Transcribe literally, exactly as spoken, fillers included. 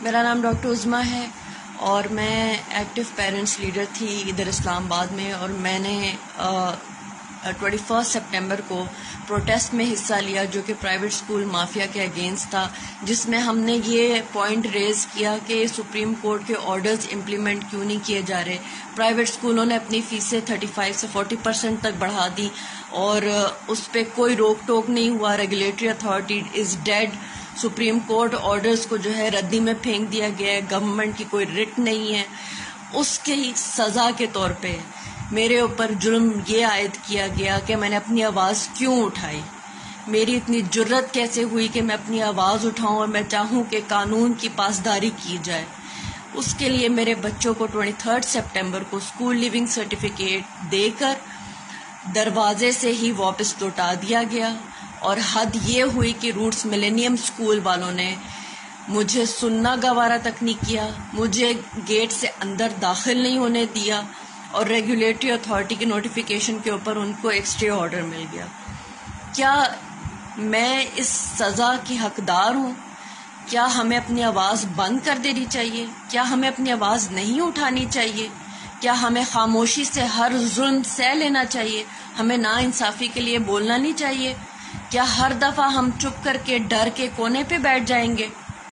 میرا نام ڈاکٹر عظمیٰ ہے اور میں ایکٹیو پیرنٹس لیڈر تھی ادھر اسلام آباد میں، اور میں نے ٹوئنٹی فرسٹ سپٹمبر کو پروٹیسٹ میں حصہ لیا جو کہ پرائیویٹ اسکول مافیا کے اگینسٹ تھا، جس میں ہم نے یہ پوائنٹ ریز کیا کہ سپریم کورٹ کے آرڈرز امپلیمنٹ کیوں نہیں کیے جا رہے۔ پرائیویٹ اسکولوں نے اپنی فیسیں تھرٹی فائیو سے فورٹی پرسینٹ تک بڑھا دی اور اس پہ کوئی روک ٹوک نہیں ہوا۔ Regulatory authority is dead. Supreme court orders کو جو ہے ردی میں پھینک دیا گیا ہے، گورنمنٹ کی کوئی رٹ نہیں ہے۔ اس کی سزا کے طور پہ میرے اوپر جرم یہ عائد کیا گیا کہ میں نے اپنی آواز کیوں اٹھائی، میری اتنی جرت کیسے ہوئی کہ میں اپنی آواز اٹھاؤں اور میں چاہوں کہ قانون کی پاسداری کی جائے۔ اس کے لیے میرے بچوں کو ٹوئنٹی تھرڈ سپٹمبر کو اسکول لیونگ سرٹیفکیٹ دے کر دروازے سے ہی واپس لوٹا دیا گیا، اور حد یہ ہوئی کہ روٹس ملینیم اسکول والوں نے مجھے سننا گوارا تک نہیں کیا، مجھے گیٹ سے اندر داخل نہیں ہونے دیا، اور ریگولیٹری اتھارٹی کی نوٹیفیکیشن کے اوپر ان کو ایک اسٹے آرڈر مل گیا۔ کیا میں اس سزا کی حقدار ہوں؟ کیا ہمیں اپنی آواز بند کر دینی چاہیے؟ کیا ہمیں اپنی آواز نہیں اٹھانی چاہیے؟ کیا ہمیں خاموشی سے ہر ظلم سہ لینا چاہیے؟ ہمیں نا انصافی کے لیے بولنا نہیں چاہیے؟ کیا ہر دفعہ ہم چپ کر کے ڈر کے کونے پہ بیٹھ جائیں گے؟